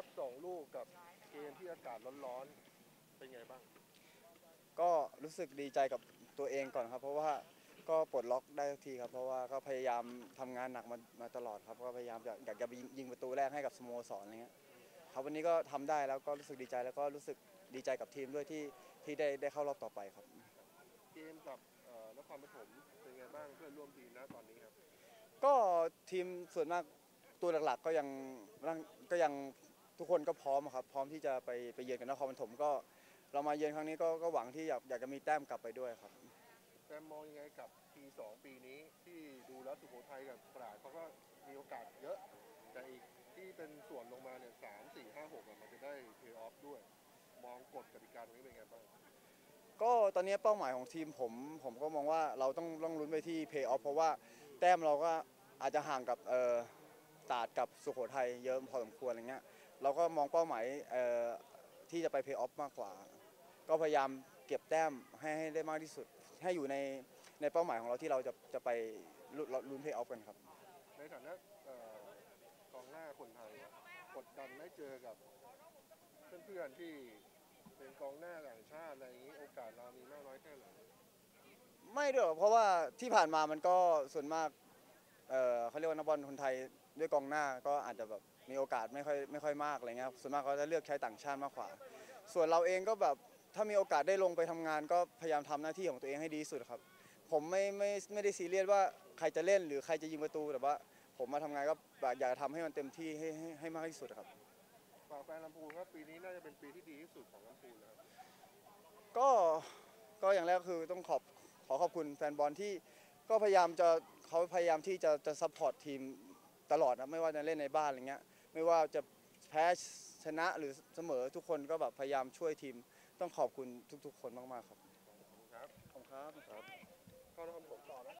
ครับ2 ลูกกับเกมที่อากาศร้อนๆเป็นไงบ้างก็รู้สึกดีใจกับตัวเองก่อนครับเพราะว่าก็ปลดล็อกได้ทีครับเพราะว่าก็พยายามทำงานหนักมาตลอดครับก็พยายามอยากจะยิงประตูแรกให้กับสโมสรอะไรเงี้ยครับวันนี้ก็ทำได้แล้วก็รู้สึกดีใจแล้วก็รู้สึกดีใจกับทีมด้วยที่ได้เข้ารอบต่อไปครับเกมกับนครปฐมเป็นไงบ้างเพื่อนร่วมทีมนะตอนนี้ครับก็ทีมส่วนมากตัวหลักๆก็ยังทุกคนก็พร้อมครับพร้อมที่จะไปเยือนกับนครปฐมก็เรามาเยือนครั้งนี้ก็หวังที่อยากจะมีแต้มกลับไปด้วยครับแต่มองยังไงกับP2ปีนี้ที่ดูแล้วสุโขทัยกับตราดเขาก็มีโอกาสเยอะแต่อีกที่เป็นส่วนลงมาเนี่ย3 4 5 6มันจะได้เพลย์ออฟด้วยมองกฎกติกาตรงนี้เป็นไงบ้างก็ตอนนี้เป้าหมายของทีมผมก็มองว่าเราต้องลุ้นไปที่เพย์ออฟเพราะว่าแต้มเราก็อาจจะห่างกับตราดกับสุโขทัยเยอะพอสมควรอะไรเงี้ยเราก็มองเป้าหมายที่จะไปเพย์ออฟมากกว่าก็พยายามเก็บแต้มให้ได้มากที่สุดให้อยู่ในเป้าหมายของเราที่เราจะไปลุ้นเพย์ออฟกันครับในฐานะกองหน้าคนไทยกดดันไม่เจอกับเพื่อนๆที่เป็นกองหน้าต่างชาติอะไรอย่างนี้โอกาสเรามีมากน้อยแค่ไหนไม่ด้วยหรอกเพราะว่าที่ผ่านมามันก็ส่วนมากเขาเรียกว่านักบอลคนไทยด้วยกองหน้าก็อาจจะแบบมีโอกาสไม่ค่อยมากอะไรเงี้ยส่วนมากเขาจะเลือกใช้ต่างชาติมากกว่าส่วนเราเองก็แบบถ้ามีโอกาสได้ลงไปทำงานก็พยายามทำหน้าที่ของตัวเองให้ดีที่สุดครับผมไม่ได้ซีเรียสว่าใครจะเล่นหรือใครจะยิงประตูแต่ว่าผมมาทำงานก็อยากจะทำให้มันเต็มที่ให้มากที่สุดครับฝากแฟนลำพูนครับปีนี้น่าจะเป็นปีที่ดีที่สุดของลำพูนนะครับก็ก็อย่างแรกคือต้องขอขอบคุณแฟนบอลที่ก็พยายามจะเขาพยายามที่จะซัพพอร์ตทีมตลอดนะไม่ว่าจะเล่นในบ้านอะไรเงี้ยไม่ว่าจะแพ้ชนะหรือเสมอทุกคนก็แบบพยายามช่วยทีมต้องขอบคุณทุกๆคนมากๆครับครับขอบคุณครับครับเข้านครปฐมต่อนะ